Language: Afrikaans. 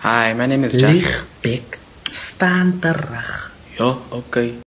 Hi, my name is Jack. Ligbek, staan terug. Ja, okay.